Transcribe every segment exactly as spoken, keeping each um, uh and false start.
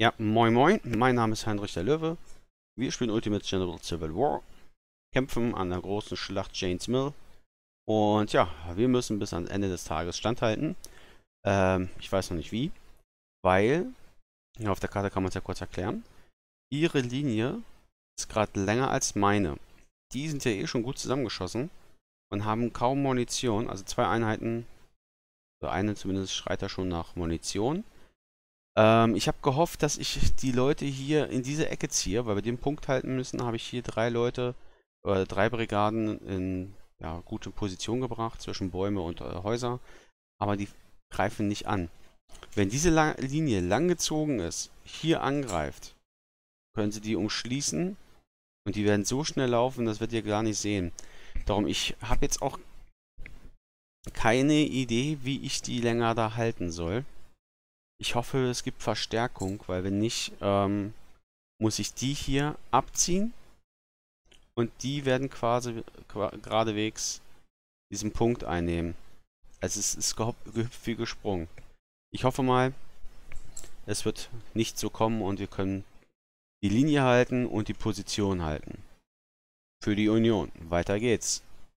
Ja, moin moin, mein Name ist Heinrich der Löwe. Wir spielen Ultimate General Civil War, kämpfen an der großen Schlacht Jane's Mill. Und ja, wir müssen bis ans Ende des Tages standhalten. Ähm, ich weiß noch nicht wie, weil, ja, auf der Karte kann man es ja kurz erklären, ihre Linie ist gerade länger als meine. Die sind ja eh schon gut zusammengeschossen und haben kaum Munition, also zwei Einheiten, so eine zumindest schreit da schon nach Munition. Ähm, ich habe gehofft, dass ich die Leute hier in diese Ecke ziehe, weil wir den Punkt halten müssen, habe ich hier drei Leute, oder drei Brigaden in ja, gute Position gebracht, zwischen Bäume und äh, Häuser, aber die greifen nicht an. Wenn diese La Linie lang gezogen ist, hier angreift, können sie die umschließen und die werden so schnell laufen, das werdet ihr gar nicht sehen. Darum, ich habe jetzt auch keine Idee, wie ich die länger da halten soll. Ich hoffe, es gibt Verstärkung, weil wenn nicht, ähm, muss ich die hier abziehen und die werden quasi geradewegs diesen Punkt einnehmen. Also es ist gehüpft wie gesprungen. Ich hoffe mal, es wird nicht so kommen und wir können die Linie halten und die Position halten. Für die Union. Weiter geht's.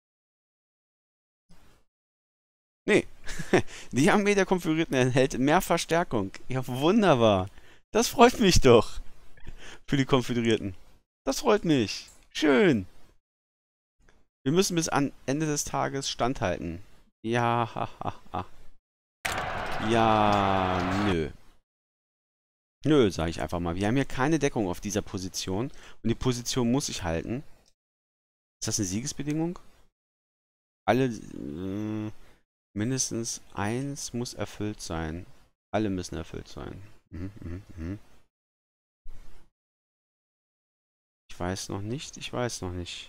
Nee, die Armee der Konföderierten enthält mehr Verstärkung. Ja, wunderbar. Das freut mich doch. Für die Konföderierten. Das freut mich. Schön. Wir müssen bis am Ende des Tages standhalten. Ja, hahaha. Ja, nö. Nö, sage ich einfach mal. Wir haben hier keine Deckung auf dieser Position. Und die Position muss ich halten. Ist das eine Siegesbedingung? Alle... Äh, Mindestens eins muss erfüllt sein. Alle müssen erfüllt sein. Mhm, mhm, mhm. Ich weiß noch nicht, ich weiß noch nicht.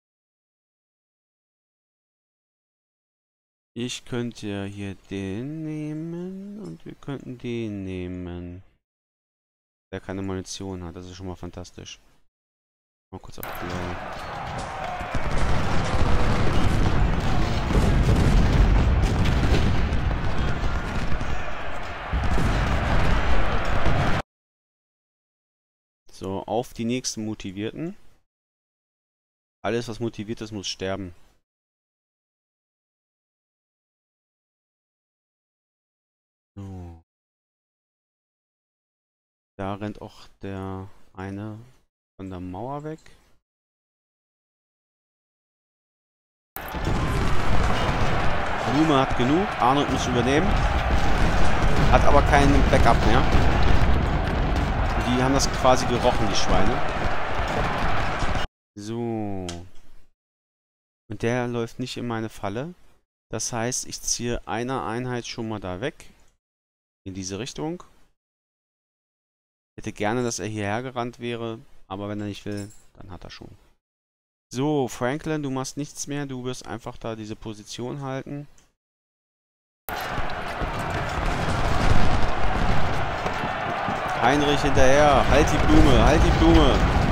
Ich könnte hier den nehmen und wir könnten den nehmen. Der keine Munition hat, das ist schon mal fantastisch. Mal kurz auf die... So, auf die nächsten Motivierten. Alles, was motiviert ist, muss sterben. So. Da rennt auch der eine von der Mauer weg. Blume hat genug, Arnold muss übernehmen. Hat aber keinen Backup mehr. Die haben das quasi gerochen, die Schweine. So. Und der läuft nicht in meine Falle. Das heißt, ich ziehe eine Einheit schon mal da weg. In diese Richtung. Ich hätte gerne, dass er hierher gerannt wäre. Aber wenn er nicht will, dann hat er schon. So, Franklin, du machst nichts mehr. Du wirst einfach da diese Position halten. Heinrich hinterher. Halt die Blume, halt die Blume.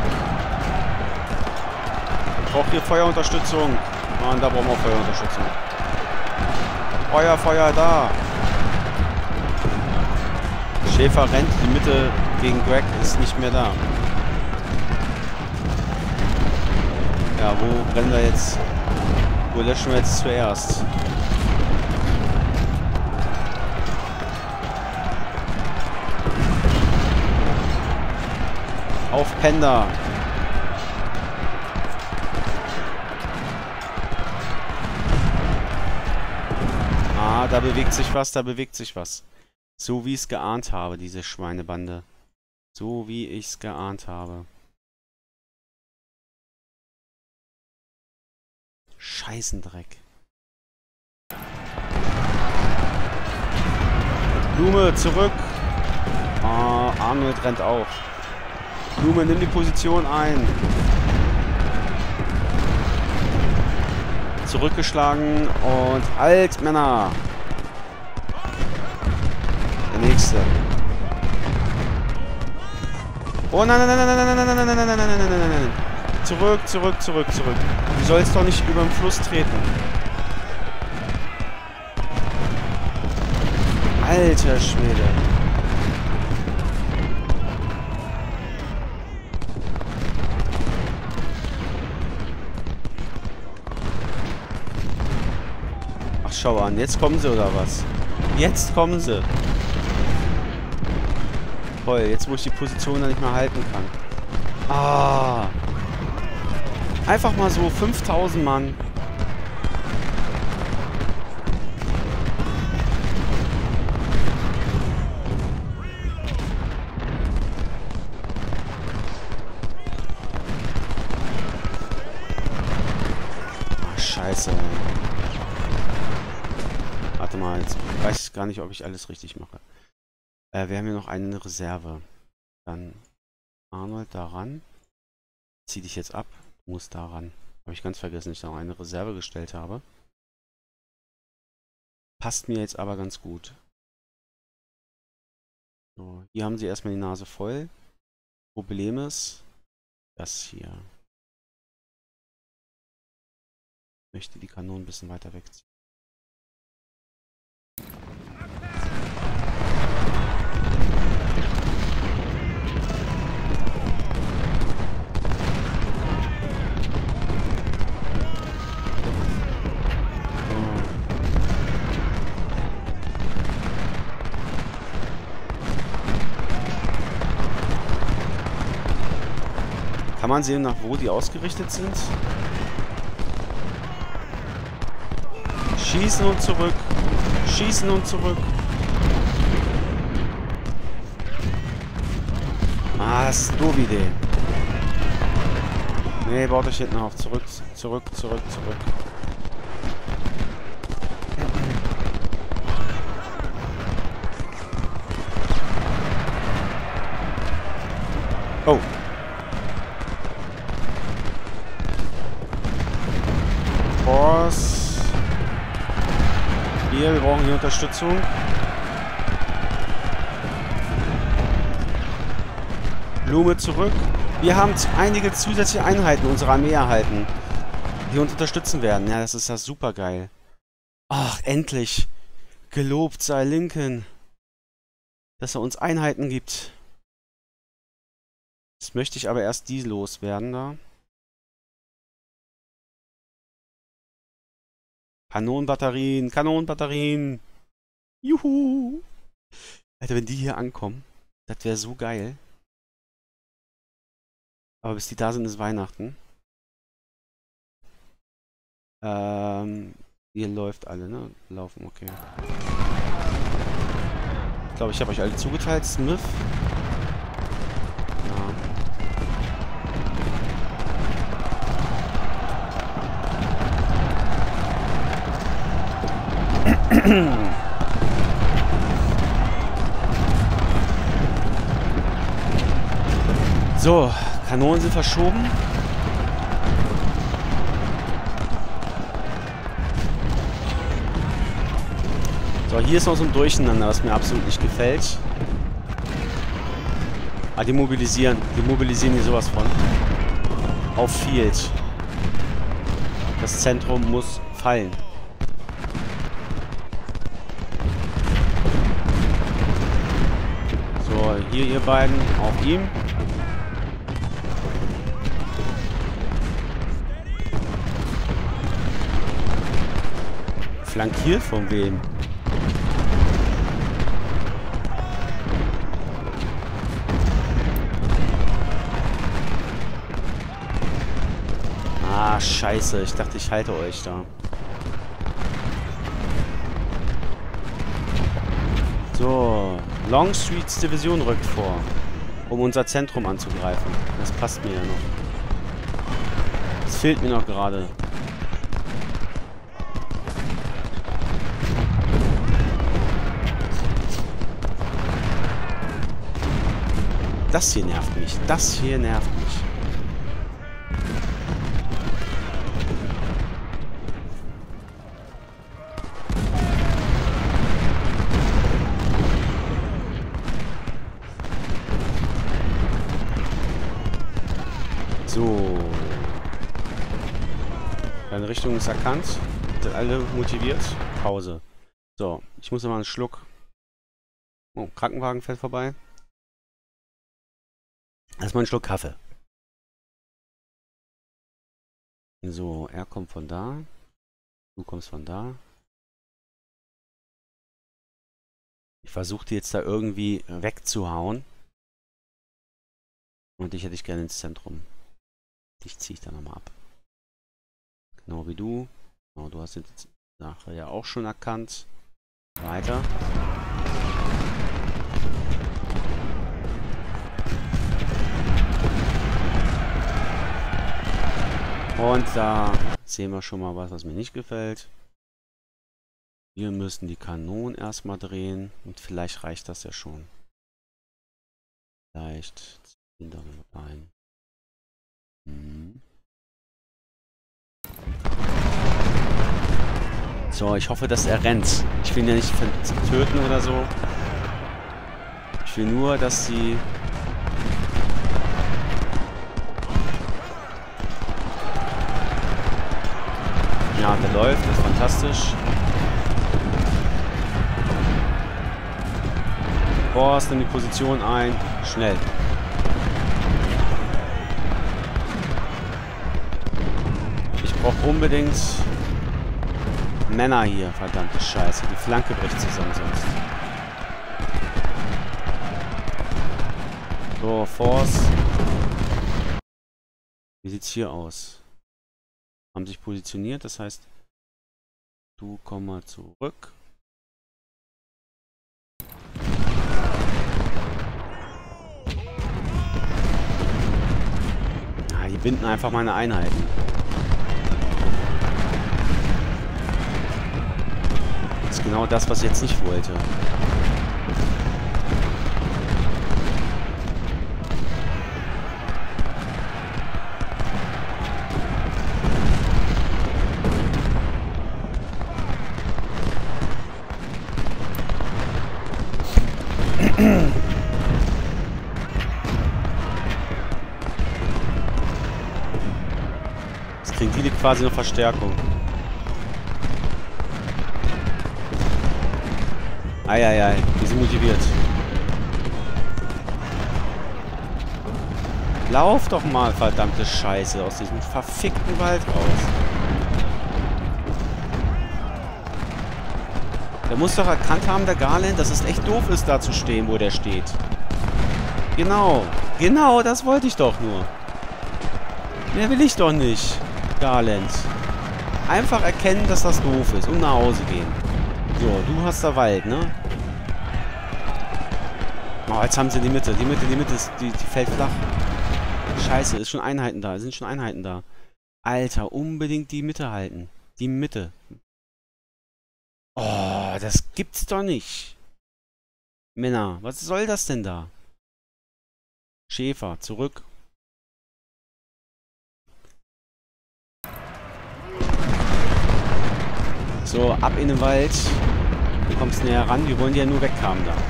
Ich brauche hier Feuerunterstützung. Ah, und da brauchen wir Feuerunterstützung. Feuer, Feuer, da. Schäfer rennt. Die Mitte gegen Greg ist nicht mehr da. Ja, wo brennen wir jetzt? Wo löschen wir jetzt zuerst? Auf Pender. Ah, da bewegt sich was, da bewegt sich was. So wie ich es geahnt habe, diese Schweinebande. So wie ich es geahnt habe. Scheißendreck. Blume, zurück. Ah, Arnold rennt auch. Blume, nimm die Position ein. Zurückgeschlagen und halt, Männer. Der nächste. Oh nein, nein, nein, nein, nein, nein, nein, nein, nein, nein, nein, nein, nein, nein. Zurück, zurück, zurück, zurück. Du sollst doch nicht über den Fluss treten. Alter Schwede. schau an. Jetzt kommen sie oder was? Jetzt kommen sie. Toll, jetzt wo ich die Position dann nicht mehr halten kann. Ah. Einfach mal so fünftausend Mann. Ach, scheiße. Warte mal, jetzt weiß ich gar nicht, ob ich alles richtig mache. Äh, wir haben hier noch eine Reserve. Dann Arnold daran. Zieh dich jetzt ab. Du musst daran. Habe ich ganz vergessen, dass ich da noch eine Reserve gestellt habe. Passt mir jetzt aber ganz gut. So, hier haben sie erstmal die Nase voll. Problem ist das hier. Ich möchte die Kanonen ein bisschen weiter wegziehen. Kann man sehen, nach wo die ausgerichtet sind? Schießen und zurück. Schießen und zurück. Ah, das ist eine doofe Idee. Nee, baut euch hinten auf. Zurück, zurück, zurück, zurück. Oh. Force. Hier, wir brauchen hier Unterstützung. Blume zurück. Wir haben einige zusätzliche Einheiten unserer Armee erhalten, die uns unterstützen werden. Ja, das ist ja super geil. Ach, endlich. Gelobt sei Lincoln, dass er uns Einheiten gibt. Jetzt möchte ich aber erst die loswerden da. Kanonenbatterien, Kanonenbatterien. Juhu. Alter, wenn die hier ankommen, das wäre so geil. Aber bis die da sind, ist Weihnachten. Ähm, ihr läuft alle, ne? Laufen, okay. Ich glaube, ich habe euch alle zugeteilt. Smith. So, Kanonen sind verschoben. So, hier ist noch so ein Durcheinander, was mir absolut nicht gefällt. Ah, die mobilisieren. Die mobilisieren hier sowas von. Auf Field. Das Zentrum muss fallen. So, hier ihr beiden auf ihm. Flankiert von wem? Ah, scheiße. Ich dachte, ich halte euch da. So. Longstreets Division rückt vor, um unser Zentrum anzugreifen. Das passt mir ja noch. Das fehlt mir noch gerade. Das hier nervt mich. Das hier nervt mich. So. Deine Richtung ist erkannt. Sind alle motiviert. Pause. So, ich muss noch mal einen Schluck. Oh, Krankenwagen fährt vorbei. Erstmal einen Schluck Kaffee. So, er kommt von da. Du kommst von da. versuche die jetzt da irgendwie wegzuhauen. Und dich hätte ich gerne ins Zentrum. Dich ziehe ich da nochmal ab. Genau wie du. Genau, du hast jetzt die Sache ja auch schon erkannt. Weiter. Und da sehen wir schon mal was, was mir nicht gefällt. Wir müssen die Kanonen erstmal drehen. Und vielleicht reicht das ja schon. Vielleicht ziehen da noch ein. Hm. So, ich hoffe, dass er rennt. Ich will ihn ja nicht töten oder so. Ich will nur, dass sie... Ja, der läuft, das ist fantastisch. Forst in die Position ein. Schnell. Ich brauche unbedingt Männer hier. Verdammte Scheiße. Die Flanke bricht zusammen sonst. So, Force. Wie sieht's hier aus? Haben sich positioniert, das heißt, du komm mal zurück. Ah, die binden einfach meine Einheiten. Das ist genau das, was ich jetzt nicht wollte. Jetzt kriegen die quasi eine Verstärkung. Eieiei, die sind motiviert. Lauf doch mal, verdammte Scheiße, aus diesem verfickten Wald raus. Der muss doch erkannt haben, der Garland, dass es echt doof ist, da zu stehen, wo der steht. Genau. Genau, das wollte ich doch nur. Mehr will ich doch nicht, Garland. Einfach erkennen, dass das doof ist und nach Hause gehen. So, du hast da Wald, ne? Oh, jetzt haben sie die Mitte. Die Mitte, die Mitte, ist, die, die fällt flach. Scheiße, ist schon Einheiten da. Sind schon Einheiten da. Alter, unbedingt die Mitte halten. Die Mitte. Oh, das gibt's doch nicht. Männer, was soll das denn da? Schäfer, zurück. So, ab in den Wald. Du kommst näher ran. Wir wollen die ja nur weghaben da.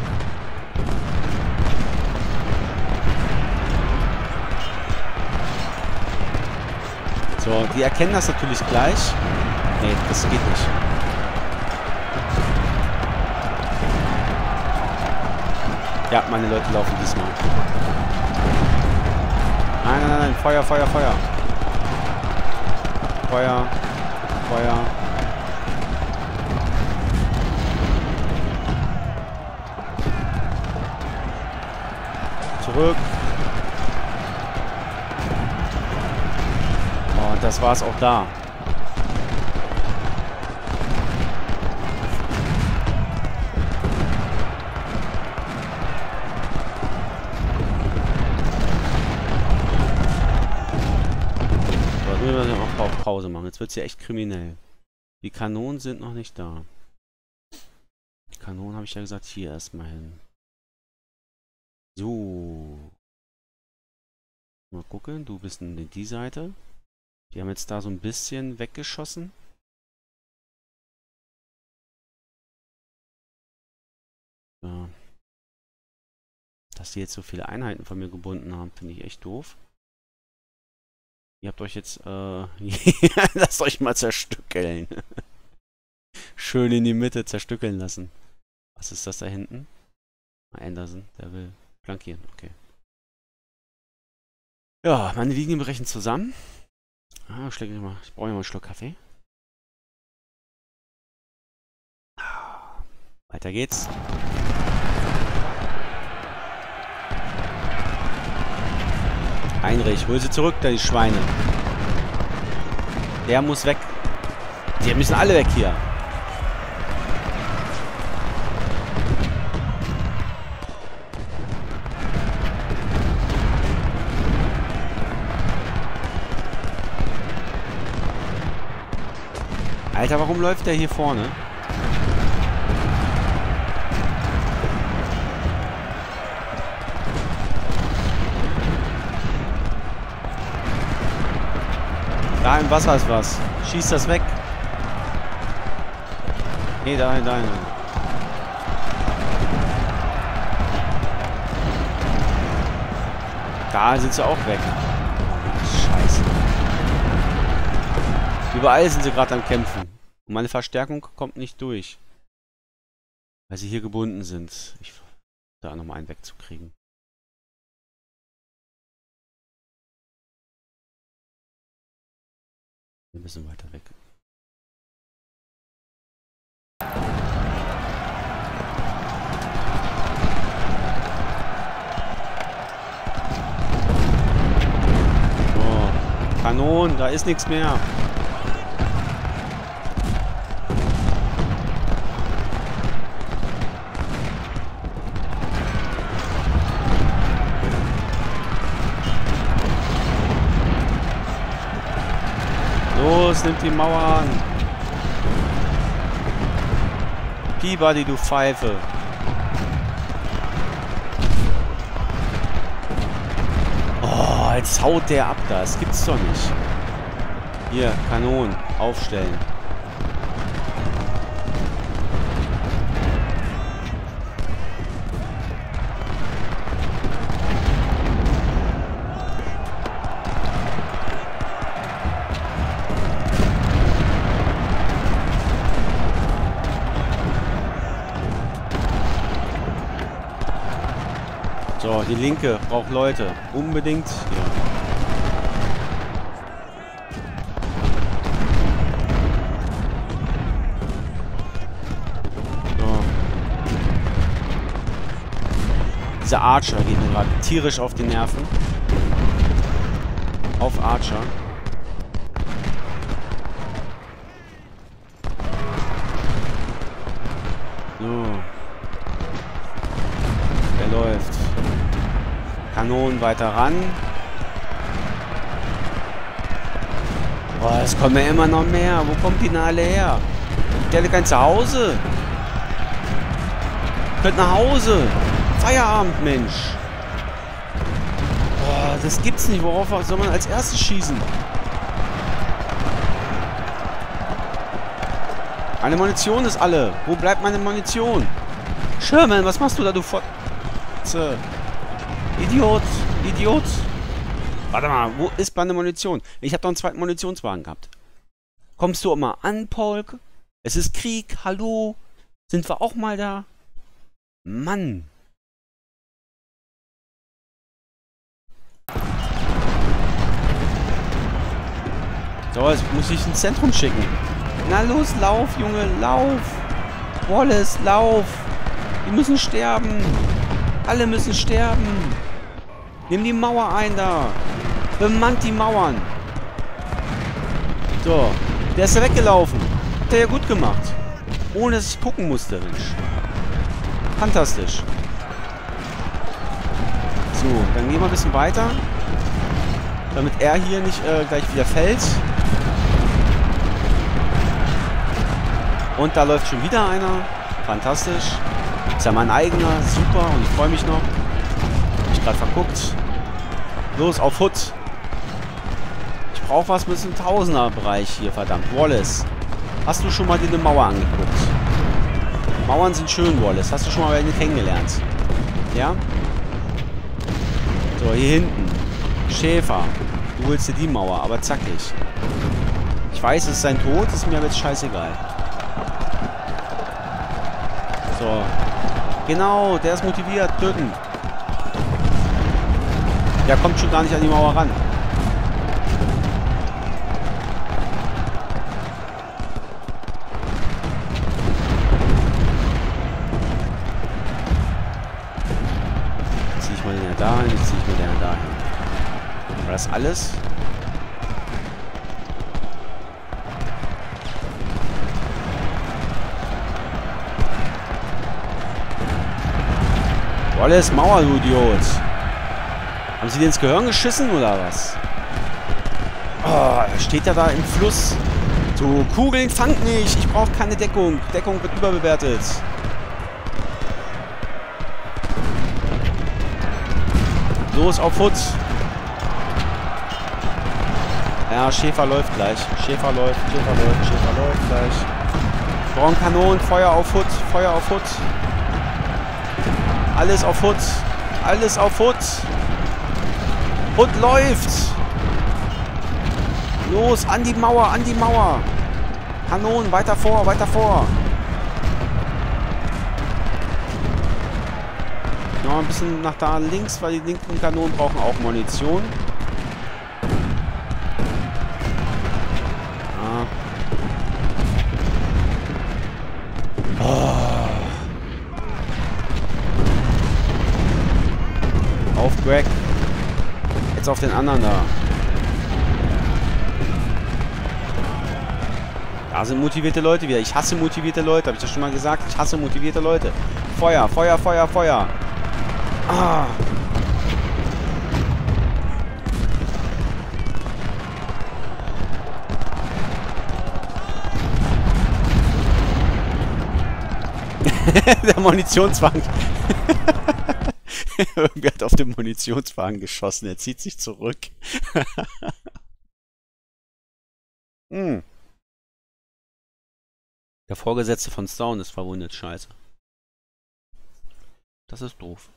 So, die erkennen das natürlich gleich. Nee, das geht nicht. Ja, meine Leute laufen diesmal. Nein, nein, nein, nein. Feuer, Feuer, Feuer. Feuer. Feuer. Zurück. Oh, und das war's auch da. Auch Pause machen. Jetzt wird es ja echt kriminell. Die Kanonen sind noch nicht da. Die Kanonen habe ich ja gesagt, hier erstmal hin. So. Mal gucken, du bist in die Seite. Die haben jetzt da so ein bisschen weggeschossen. Ja. Dass die jetzt so viele Einheiten von mir gebunden haben, finde ich echt doof. Ihr habt euch jetzt, äh, lasst euch mal zerstückeln. Schön in die Mitte zerstückeln lassen. Was ist das da hinten? Anderson, der will flankieren, okay. Ja, meine Linien brechen zusammen. Ah, ich, mal, ich brauche mal einen Schluck Kaffee. Weiter geht's. Heinrich, hol sie zurück, da die Schweine. Der muss weg. Die müssen alle weg hier. Alter, warum läuft der hier vorne? Da im Wasser ist was. Schieß das weg. Nee, da, da. Da sind sie auch weg. Scheiße. Überall sind sie gerade am Kämpfen. Und meine Verstärkung kommt nicht durch. Weil sie hier gebunden sind. Ich versuche da nochmal einen wegzukriegen. Ein bisschen weiter weg. So. Kanonen, da ist nichts mehr. Los, nimm die Mauer an. Peabody, du Pfeife. Oh, jetzt haut der ab da. Das gibt's doch nicht. Hier, Kanonen. Aufstellen. So, die Linke braucht Leute. Unbedingt. Ja. So. Dieser Archer geht mir gerade tierisch auf die Nerven. Auf Archer. So. Der läuft. Kanonen weiter ran. Boah, es kommen ja immer noch mehr. Wo kommt die denn alle her? Die alle kein Zuhause? Könnt nach Hause. Feierabend, Mensch. Boah, das gibt's nicht. Worauf soll man als erstes schießen? Meine Munition ist alle. Wo bleibt meine Munition? Sherman, was machst du da, du Fotze? Idiot! Idiot! Warte mal, wo ist meine Munition? Ich habe doch einen zweiten Munitionswagen gehabt. Kommst du auch mal an, Polk? Es ist Krieg, hallo? Sind wir auch mal da? Mann! So, jetzt muss ich ins Zentrum schicken. Na los, lauf, Junge, lauf! Wallace, lauf! Die müssen sterben! Alle müssen sterben! Nimm die Mauer ein da! Bemannt die Mauern! So, der ist ja weggelaufen. Hat er ja gut gemacht. Ohne dass ich gucken musste, Mensch. Fantastisch. So, dann gehen wir ein bisschen weiter. Damit er hier nicht äh, gleich wieder fällt. Und da läuft schon wieder einer. Fantastisch. Ist ja mein eigener. Super. Und ich freue mich noch. Hab ich gerade verguckt. Los, auf Hut. Ich brauche was mit dem Tausender-Bereich hier, verdammt. Wallace. Hast du schon mal dir eine Mauer angeguckt? Mauern sind schön, Wallace. Hast du schon mal eine kennengelernt? Ja? So, hier hinten. Schäfer. Du holst dir die Mauer, aber zackig. Ich weiß, es ist sein Tod. Ist mir aber jetzt scheißegal. So. Genau, der ist motiviert. Töten. Der kommt schon gar nicht an die Mauer ran. Jetzt ziehe ich mal den ja dahin, jetzt ziehe ich mal den ja dahin. War das alles? Alles Mauer, du Idiot. Haben sie dir ins Gehirn geschissen oder was? Oh, steht ja da im Fluss. So, Kugeln fangt nicht. Ich brauche keine Deckung. Deckung wird überbewertet. Los, auf Hut. Ja, Schäfer läuft gleich. Schäfer läuft, Schäfer läuft, Schäfer läuft gleich. Wir brauchen Kanonen, Feuer auf Hut, Feuer auf Hut. Alles auf Hut. Alles auf Hut. Hut läuft. Los, an die Mauer, an die Mauer. Kanonen, weiter vor, weiter vor. Noch ein bisschen nach da links, weil die linken Kanonen brauchen auch Munition. Ah. Oh. Auf Greg. Jetzt auf den anderen da. Da sind motivierte Leute wieder. Ich hasse motivierte Leute. Habe ich das schon mal gesagt? Ich hasse motivierte Leute. Feuer, Feuer, Feuer, Feuer. Ah. Der Munitionswagen. Irgendwer hat auf den Munitionswagen geschossen. Er zieht sich zurück. hm. Der Vorgesetzte von Stone ist verwundet. Scheiße. Das ist doof.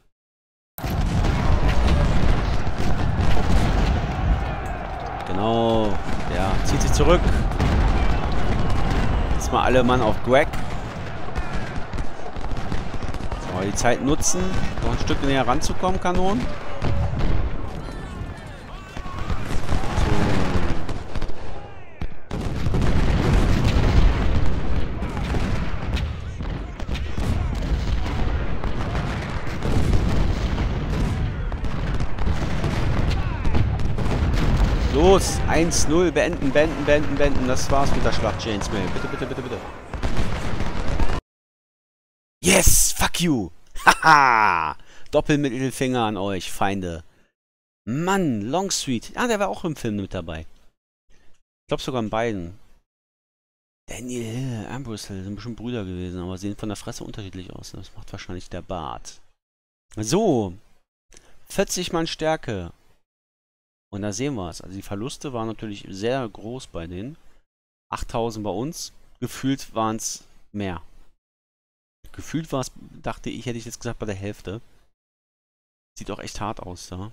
Genau. Der zieht sich zurück. Jetzt mal alle Mann auf Greg. So, die Zeit nutzen, noch ein Stück näher ranzukommen, Kanonen. Los, eins null, beenden, beenden, beenden, beenden. Das war's mit der Schlacht, James Mill. Bitte, bitte, bitte, bitte. Yes, fuck you. Haha. Doppelmittelfinger an euch, Feinde. Mann, Longstreet. Ah, der war auch im Film mit dabei. Ich glaube sogar in beiden. Daniel Hill, Ambrose Hill sind bestimmt Brüder gewesen, aber sehen von der Fresse unterschiedlich aus. Das macht wahrscheinlich der Bart. So. vierzig Mann Stärke. Und da sehen wir es. Also die Verluste waren natürlich sehr groß bei denen. achttausend bei uns. Gefühlt waren es mehr. Gefühlt war es, dachte ich, hätte ich jetzt gesagt, bei der Hälfte. Sieht auch echt hart aus da.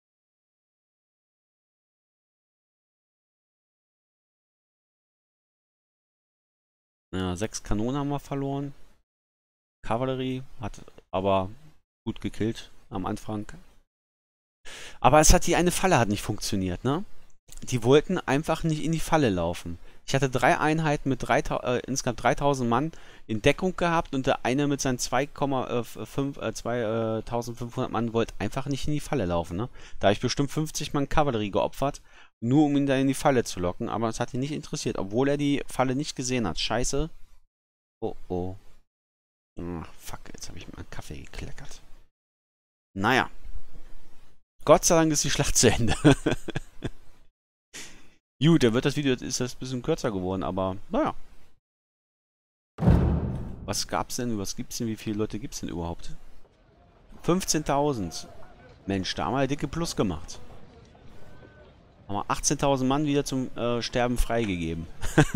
Ja, sechs Kanonen haben wir verloren. Kavallerie hat aber gut gekillt am Anfang. Aber es hat die eine Falle hat nicht funktioniert, ne? Die wollten einfach nicht in die Falle laufen. Ich hatte drei Einheiten mit drei, äh, insgesamt dreitausend Mann in Deckung gehabt und der eine mit seinen zweitausendfünfhundert Mann wollte einfach nicht in die Falle laufen, ne? Da habe ich bestimmt fünfzig Mann Kavallerie geopfert, nur um ihn da in die Falle zu locken, aber es hat ihn nicht interessiert, obwohl er die Falle nicht gesehen hat. Scheiße. Oh oh. Ach, fuck, jetzt habe ich meinen Kaffee gekleckert. Naja. Gott sei Dank ist die Schlacht zu Ende. Gut, dann wird das Video, ist das ein bisschen kürzer geworden, aber naja. Was gab's denn, was gibt's denn, wie viele Leute gibt's denn überhaupt? fünfzehntausend. Mensch, da haben wir dicke Plus gemacht. Haben wir achtzehntausend Mann wieder zum äh, Sterben freigegeben.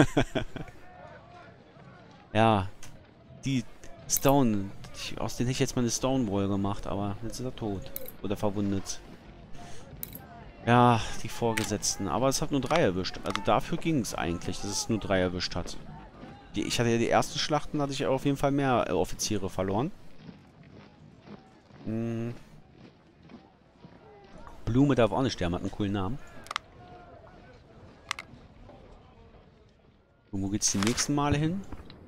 Ja, die Stone, aus denen hätte ich jetzt mal eine Stone-Brawl gemacht, aber jetzt ist er tot. Oder verwundet. Ja, die Vorgesetzten. Aber es hat nur drei erwischt. Also dafür ging es eigentlich, dass es nur drei erwischt hat. Die, ich hatte ja die ersten Schlachten, hatte ich auf jeden Fall mehr äh, Offiziere verloren. Hm. Blume darf auch nicht sterben, hat einen coolen Namen. Und wo geht's die nächsten Male hin?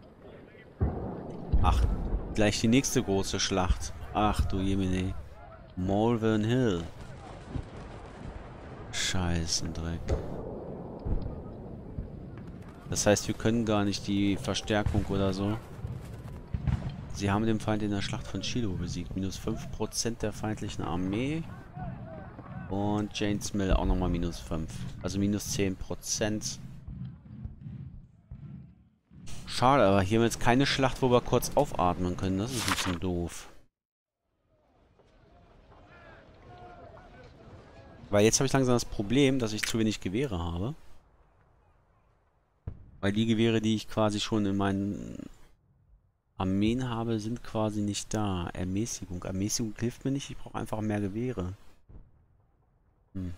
Ach, gleich die nächste große Schlacht. Ach du Jemine. Malvern Hill. Scheißendreck. Das heißt, wir können gar nicht die Verstärkung oder so. Sie haben den Feind in der Schlacht von Shiloh besiegt. Minus fünf Prozent der feindlichen Armee. Und Jane's Mill auch nochmal minus fünf. Also minus zehn Prozent. Schade, aber hier haben wir jetzt keine Schlacht, wo wir kurz aufatmen können. Das ist ein bisschen doof. Weil jetzt habe ich langsam das Problem, dass ich zu wenig Gewehre habe. Weil die Gewehre, die ich quasi schon in meinen Armeen habe, sind quasi nicht da. Ermäßigung. Ermäßigung hilft mir nicht, ich brauche einfach mehr Gewehre. Hm.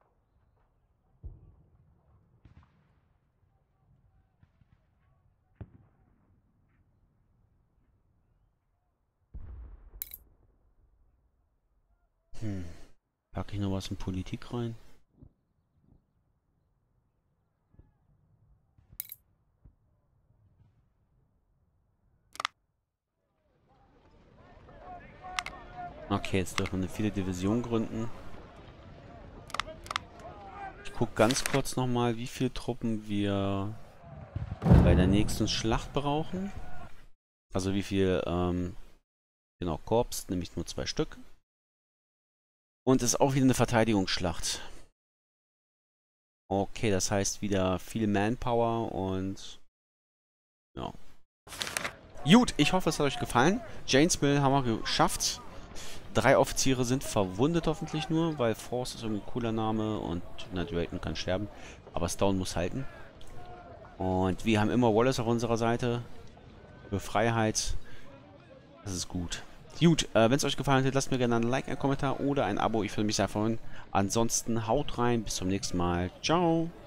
Hm. Packe ich noch was in Politik rein? Okay, jetzt dürfen wir eine vierte Division gründen. Ich gucke ganz kurz nochmal, wie viele Truppen wir bei der nächsten Schlacht brauchen. Also wie viel, ähm, genau, Korps, nämlich nur zwei Stück. Und es ist auch wieder eine Verteidigungsschlacht. Okay, das heißt wieder viel Manpower und ja. Gut, ich hoffe, es hat euch gefallen. Jane's Mill haben wir geschafft. Drei Offiziere sind verwundet hoffentlich nur, weil Force ist irgendwie ein cooler Name und na, Drayton kann sterben. Aber Stone muss halten. Und wir haben immer Wallace auf unserer Seite. Für Freiheit. Das ist gut. Gut, äh, wenn es euch gefallen hat, lasst mir gerne ein Like, einen Kommentar oder ein Abo. Ich würde mich sehr freuen. Ansonsten haut rein. Bis zum nächsten Mal. Ciao.